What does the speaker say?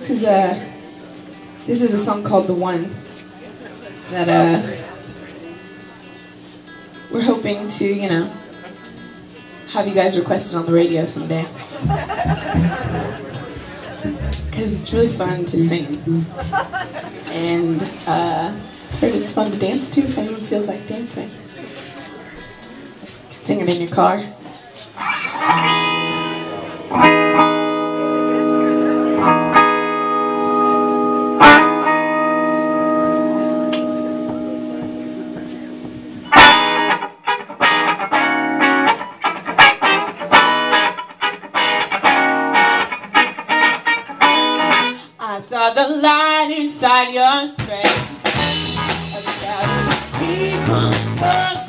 This is a song called "The One" that we're hoping to, you know, have you guys requested on the radio someday. Because it's really fun to sing. And heard it's fun to dance to if anyone feels like dancing. You can sing it in your car. I saw the light inside your strength. A thousand people.